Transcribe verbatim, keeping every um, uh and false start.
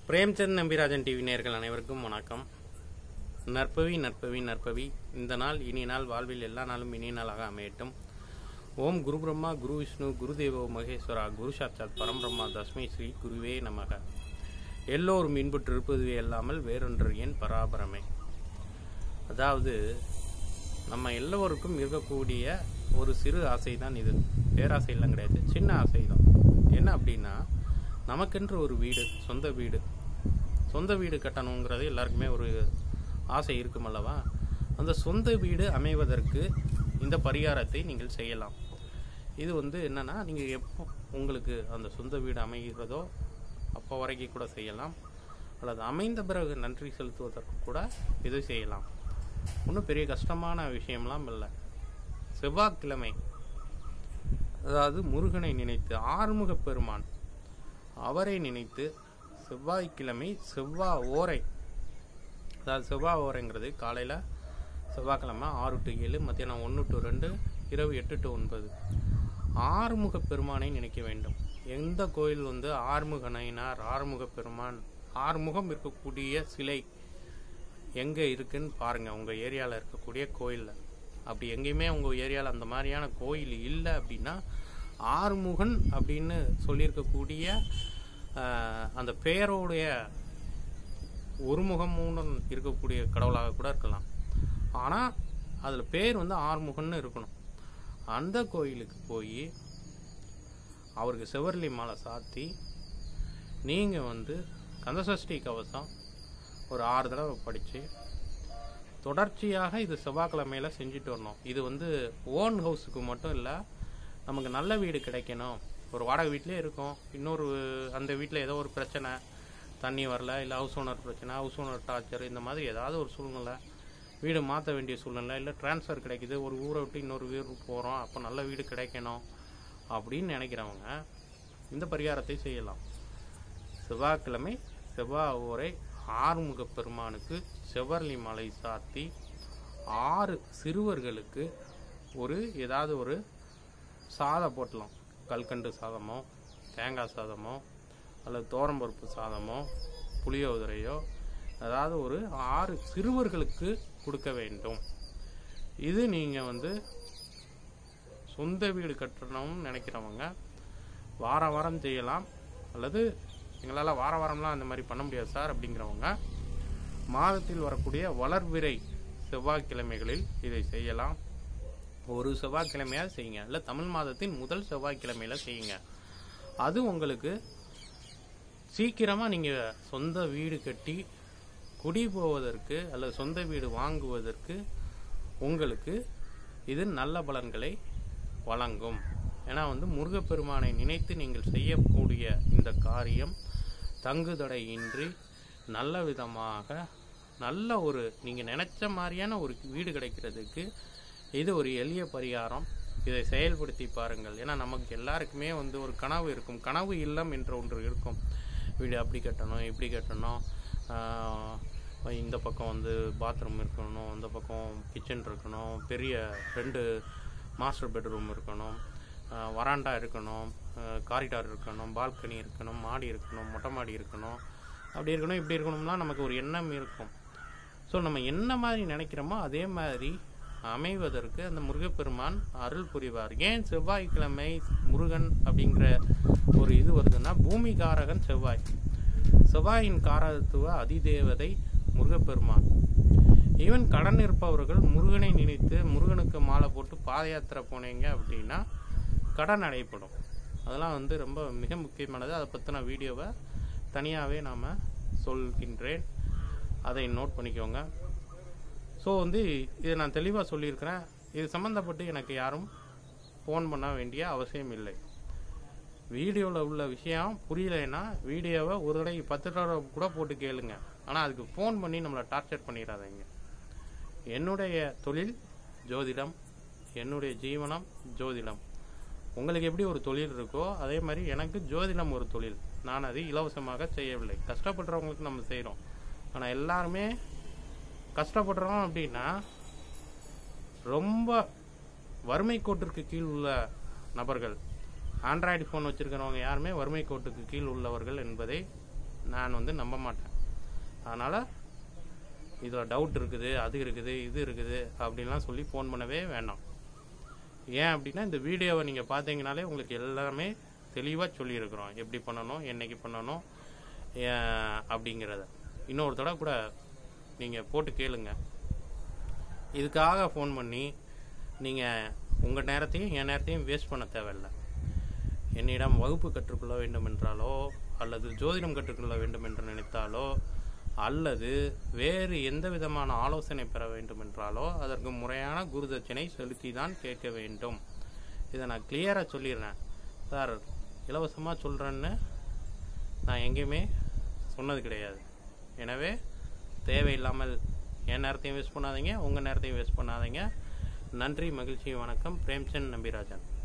Premchand Nambirajan TV நேயர்கள் அனைவருக்கும் வணக்கம். நற்பவி நற்பவி நற்பவி. இந்த நாள் இனி நாள் வாழ்வில் எல்லா நாளும் இனிய நாளாக அமையட்டும். ஓம் குரு பிரம்மா குரு விஷ்ணு குரு தேவோ மகேஸ்வரா குரு சாட்சாத் பரம்பிரம்மா தஸ்மை ஸ்ரீ குருவே நமக. எல்லோரும் இன்புற்று இருப்பதுவே அல்லாமல் வேறொன்று ஏன் பராபரமே. அதாவது நம்ம எல்லோருக்கும் இருக்கக்கூடிய ஒரு சிறு ஆசை தான் இது. பேராசை எல்லாம் கிடையாது, சின்ன ஆசை தான். என்ன அப்படின்னா, நமக்கென்று ஒரு வீடு, சொந்த வீடு சொந்த வீடு கட்டணுங்கிறது எல்லாருக்குமே ஒரு ஆசை இருக்கும் அல்லவா. அந்த சொந்த வீடு அமைவதற்கு இந்த பரிகாரத்தை நீங்கள் செய்யலாம். இது வந்து என்னன்னா, நீங்கள் எப்போ உங்களுக்கு அந்த சொந்த வீடு அமைகிறதோ அப்போ வரைக்கும் கூட செய்யலாம், அல்லது அமைந்த பிறகு நன்றி செலுத்துவதற்கு கூட இது செய்யலாம். ஒன்றும் பெரிய கஷ்டமான விஷயம்லாம் இல்லை. செவ்வாய்க்கிழமை, அதாவது முருகனை நினைத்து, ஆறுமுக பெருமான் அவரை நினைத்து செவ்வாய்க்கிழமை செவ்வாய் ஓரை, அதாவது செவ்வாய் ஓரைங்கிறது காலையில் செவ்வாய்க்கிழமை ஆறு டு ஏழு, மத்தியானம் ஒன்று டு ரெண்டு, இரவு எட்டு டு ஒன்பது ஆறுமுக பெருமானை நினைக்க வேண்டும். எந்த கோயில் வந்து ஆறுமுக நயினார், ஆறுமுக பெருமான், ஆறுமுகம் இருக்கக்கூடிய சிலை எங்கே இருக்குன்னு பாருங்கள். உங்கள் ஏரியாவில் இருக்கக்கூடிய கோயிலில் அப்படி எங்கேயுமே உங்கள் ஏரியாவில் அந்த மாதிரியான கோயில் இல்லை அப்படின்னா, ஆறுமுகன் அப்படின்னு சொல்லியிருக்கக்கூடிய அந்த பெயரோடைய ஒருமுகமுடன் இருக்கக்கூடிய கடவுளாக கூட இருக்கலாம். ஆனால் அதில் பேர் வந்து ஆறுமுகன்னு இருக்கணும். அந்த கோயிலுக்கு போய் அவருக்கு செவர்லி மாலை சாத்தி நீங்கள் வந்து கந்தசஷ்டி கவசம் ஒரு ஆறு தடவை படித்து தொடர்ச்சியாக இது செவ்வாய்க்கிழமையில் செஞ்சுட்டு வரணும். இது வந்து ஓன் ஹவுஸுக்கு மட்டும் இல்லை, நமக்கு நல்ல வீடு கிடைக்கணும். ஒரு வாடகை வீட்டிலே இருக்கும், இன்னொரு அந்த வீட்டில் ஏதோ ஒரு பிரச்சனை, தண்ணி வரல, இல்லை ஹவுஸ் ஓனர் பிரச்சனை, ஹவுஸ் ஓனர் டார்ச்சர், இந்த மாதிரி ஏதாவது ஒரு சூழ்நிலை, வீடு மாற்ற வேண்டிய சூழ்நிலை, இல்லை ட்ரான்ஸ்ஃபர் கிடைக்குது, ஒரு ஊரை விட்டு இன்னொரு வீடு போகிறோம், அப்போ நல்ல வீடு கிடைக்கணும் அப்படின்னு நினைக்கிறவங்க இந்த பரிகாரத்தை செய்யலாம். செவ்வாய்க்கிழமை செவ்வாய் ஓரை ஆறுமுக பெருமானுக்கு செவ்வரளி மாலை சாத்தி ஆறு சிறுவர்களுக்கு ஒரு ஏதாவது ஒரு சாதம் போட்டலாம். கல்கண்டு சாதமோ, தேங்காய் சாதமோ, அல்லது தோரம்பருப்பு சாதமோ, புளியோதரையோ, அதாவது ஒரு ஆறு சிறுவர்களுக்கு கொடுக்க வேண்டும். இது நீங்கள் வந்து சொந்த வீடு கட்டணும்னு நினைக்கிறவங்க வார வாரம் செய்யலாம். அல்லது எங்களால் வார வாரம்லாம் அந்த மாதிரி பண்ண முடியாது சார் அப்படிங்கிறவங்க மாதத்தில் வரக்கூடிய வளர்விரை செவ்வாய்க்கிழமைகளில் இதை செய்யலாம். ஒரு செவ்வாய்க்கிழமையாக செய்யுங்க, இல்லை தமிழ் மாதத்தின் முதல் செவ்வாய்க்கிழமையில் செய்யுங்க. அது உங்களுக்கு சீக்கிரமாக நீங்கள் சொந்த வீடு கட்டி குடி போவதற்கு அல்லது சொந்த வீடு வாங்குவதற்கு உங்களுக்கு இது நல்ல பலன்களை வழங்கும். ஏன்னா வந்து முருகப்பெருமானை நினைத்து நீங்கள் செய்யக்கூடிய இந்த காரியம் தங்குதடை இன்றி நல்ல விதமாக நல்ல ஒரு நீங்கள் நினச்ச மாதிரியான ஒரு வீடு கிடைக்கிறதுக்கு இது ஒரு எளிய பரிகாரம். இதை செயல்படுத்தி பாருங்கள். ஏன்னா நமக்கு எல்லாருக்குமே வந்து ஒரு கனவு இருக்கும், கனவு இல்லம் என்ற ஒன்று இருக்கும். வீடு அப்படி கட்டணும், இப்படி கட்டணும், இந்த பக்கம் வந்து பாத்ரூம் இருக்கணும், இந்த பக்கம் கிச்சன் இருக்கணும், பெரிய ரெண்டு மாஸ்டர் பெட்ரூம் இருக்கணும், வராண்டா இருக்கணும், காரிடார் இருக்கணும், பால்கனி இருக்கணும், மாடி இருக்கணும், மொட்டை மாடி இருக்கணும், அப்படி இருக்கணும், இப்படி இருக்கணும்லாம் நமக்கு ஒரு எண்ணம் இருக்கும். ஸோ நம்ம என்ன மாதிரி நினைக்கிறோமோ அதே மாதிரி அமைவதற்கு அந்த முருகப்பெருமான் அருள் புரிவார். ஏன் செவ்வாய்க்கிழமை முருகன் அப்படிங்கிற ஒரு இது வருதுன்னா, பூமி காரகன் செவ்வாய், செவ்வாயின் காரகத்துவ அதிதேவதை முருகப்பெருமான். ஈவன் கடன் இருப்பவர்கள் முருகனை நினைத்து முருகனுக்கு மாலை போட்டு பாத யாத்திரை போனீங்க அப்படின்னா கடன் அடைப்படும். அதெல்லாம் வந்து ரொம்ப மிக முக்கியமானது. அதை பற்றின வீடியோவை தனியாகவே நாம் சொல்கின்றேன், அதை நோட் பண்ணிக்கோங்க. ஸோ வந்து இதை நான் தெளிவாக சொல்லியிருக்கிறேன். இது சம்மந்தப்பட்டு எனக்கு யாரும் ஃபோன் பண்ண வேண்டிய அவசியம் இல்லை. வீடியோவில் உள்ள விஷயம் புரியலைன்னா வீடியோவை ஒரு தடவை பத்து தடவை கூட போட்டு கேளுங்க. ஆனால் அதுக்கு ஃபோன் பண்ணி நம்மளை டார்ச்சர் பண்ணிடாதீங்க. என்னுடைய தொழில் ஜோதிடம், என்னுடைய ஜீவனம் ஜோதிடம். உங்களுக்கு எப்படி ஒரு தொழில் இருக்கோ அதே மாதிரி எனக்கு ஜோதிடம் ஒரு தொழில். நான் அது இலவசமாக செய்யவில்லை, கஷ்டப்படுறவங்களுக்கு நம்ம செய்கிறோம். ஆனால் எல்லாருமே கஷ்டப்படுறோம் அப்படின்னா ரொம்ப வறுமை கோட்டிற்கு கீழ் உள்ள நபர்கள். ஆண்ட்ராய்டு ஃபோன் வச்சுருக்கிறவங்க யாருமே வறுமை கோட்டுக்கு கீழ் உள்ளவர்கள் என்பதை நான் வந்து நம்ப மாட்டேன். அதனால் இதில் டவுட் இருக்குது, அது இருக்குது, இது இருக்குது அப்படின்லாம் சொல்லி ஃபோன் பண்ணவே வேண்டாம். ஏன் அப்படின்னா இந்த வீடியோவை நீங்கள் பார்த்தீங்கனாலே உங்களுக்கு எல்லாமே தெளிவாக சொல்லியிருக்கிறோம், எப்படி பண்ணணும், என்னைக்கு பண்ணணும் அப்படிங்கிறத. இன்னொரு தடவை கூட நீங்கள் போட்டு கேளுங்க. இதுக்காக ஃபோன் பண்ணி நீங்கள் உங்கள் நேரத்தையும் என் நேரத்தையும் வேஸ்ட் பண்ண தேவையில்லை. என்னிடம் வகுப்பு கற்றுக்கொள்ள வேண்டும் என்றாலோ, அல்லது ஜோதிடம் கற்றுக்கொள்ள வேண்டும் என்று நினைத்தாலோ, அல்லது வேறு எந்த விதமான ஆலோசனை பெற வேண்டும் என்றாலோ அதற்கு முறையான குருதட்சணை செலுத்தி தான் கேட்க வேண்டும். இதை நான் கிளியராக சொல்லிடுறேன் சார். இலவசமாக சொல்கிறேன்னு நான் எங்கேயுமே சொன்னது கிடையாது. எனவே தேவையில்லாமல் என் நேரத்தையும் வேஸ்ட் பண்ணாதீங்க, உங்கள் நேரத்தையும் வேஸ்ட் பண்ணாதீங்க. நன்றி, மகிழ்ச்சி, வணக்கம். பிரேம்சந்த் நம்பிராஜன்.